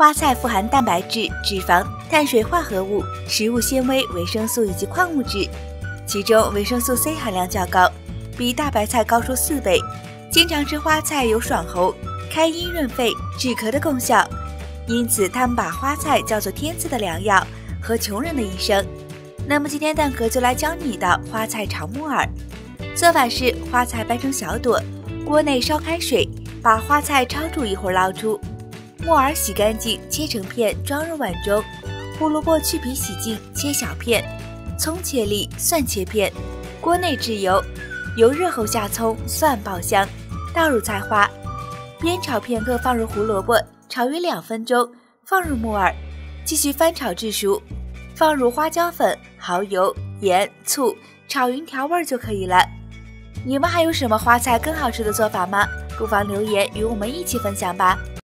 花菜富含蛋白质、脂肪、碳水化合物、食物纤维、维生素以及矿物质，其中维生素 C 含量较高，比大白菜高出4倍。经常吃花菜有爽喉、开阴润肺、止咳的功效，因此他们把花菜叫做天赐的良药和穷人的医生。那么今天蛋壳就来教你一道花菜炒木耳。做法是花菜掰成小朵，锅内烧开水，把花菜焯煮一会儿捞出，木耳洗干净切成片装入碗中，胡萝卜去皮洗净切小片，葱切粒，蒜切片，锅内置油，油热后下葱蒜爆香，倒入菜花，煸炒片刻放入胡萝卜，炒约2分钟，放入木耳，继续翻炒至熟，放入花椒粉、蚝油、盐、醋，炒匀调味就可以了。你们还有什么花菜更好吃的做法吗？不妨留言与我们一起分享吧。